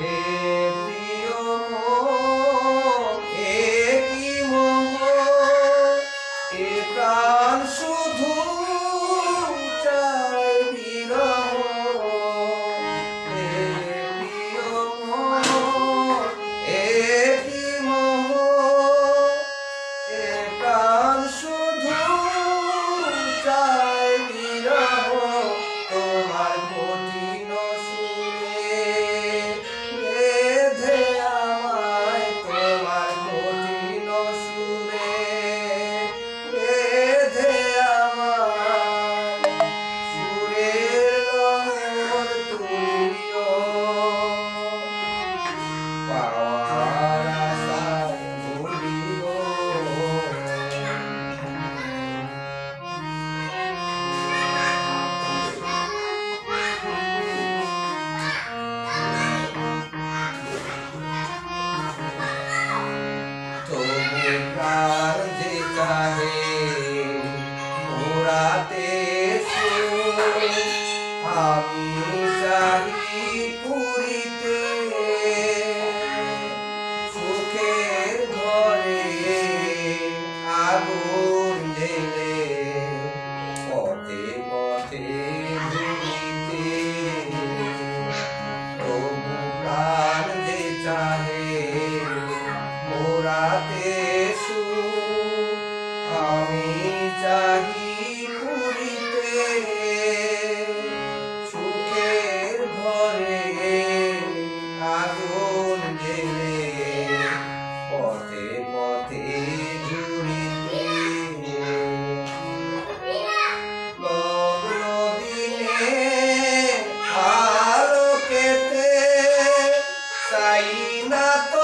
হে প্রিয় মন, এ কি মোহ, এ প্রাণ শুধু চায় বিরহ। হে প্রিয় মন, এ কি মোহ, এ প্রাণ শুধু চায় বিরহ। তোমার কঠিন সুরে বেঁধে আমায়, তোমার কঠিন সুরে বেঁধে আমায়, সুরের লহর তুলিও পাওয়ার আশায় ভুলিও। তবু প্রাণ যে চাহে ওরাতে সুর, আমি চাহি পুরিতে সুখের ঘরে আগুন জ্বেলে, পথে পথে ঘুরিতে। তবু প্রাণ যে চাহে ওরাতে সুর, আমি চাহি পুরিতে সুখের ঘরে আগুন জ্বেলে, পথে পথে ঘুরিতে। লগ্ন দিনে আলোকেতে চাই না তো